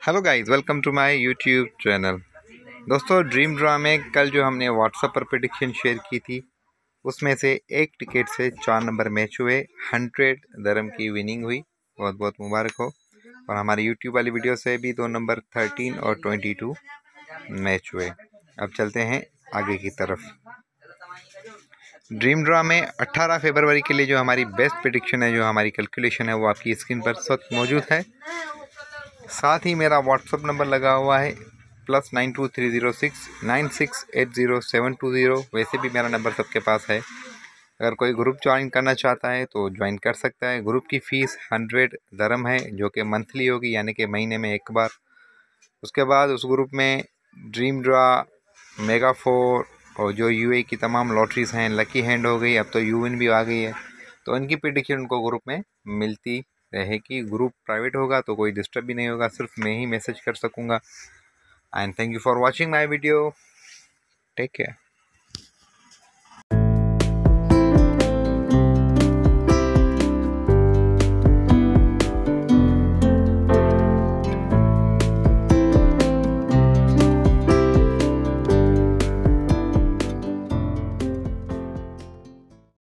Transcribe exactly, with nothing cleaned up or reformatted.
Hello guys, welcome to my YouTube channel. दोस्तों, dream draw में कल जो हमने व्हाट्सएप पर प्रेडिक्शन शेयर की थी, उसमें से एक टिकट से चार नंबर मैच हुए। हंड्रेड दरम की विनिंग हुई। बहुत बहुत मुबारक हो। और हमारी यूट्यूब वाली वीडियो से भी दो नंबर थर्टीन और ट्वेंटी टू मैच हुए। अब चलते हैं आगे की तरफ। ड्रीम ड्रा में अट्ठारह फरवरी के लिए जो हमारी बेस्ट प्रेडिक्शन है, जो हमारी कैलकुलेशन है, वो आपकी स्क्रीन पर इस वक्त मौजूद है। साथ ही मेरा व्हाट्सअप नंबर लगा हुआ है plus nine two three zero six nine six eight zero seven two zero. वैसे भी मेरा नंबर सबके पास है। अगर कोई ग्रुप ज्वाइन करना चाहता है तो ज्वाइन कर सकता है। ग्रुप की फ़ीस हंड्रेड दरम है, जो कि मंथली होगी, यानी कि महीने में एक बार। उसके बाद उस ग्रुप में ड्रीम ड्रा, मेगा फोर और जो यूए की तमाम लॉटरीज़ हैं, लकी हैंड हो गई, अब तो यूविन भी आ गई है, तो इनकी प्रेडिक्शन उनको ग्रुप में मिलती रहेगी। ग्रुप प्राइवेट होगा तो कोई डिस्टर्ब भी नहीं होगा, सिर्फ मैं ही मैसेज कर सकूँगा। And thank you for watching my video. Take care.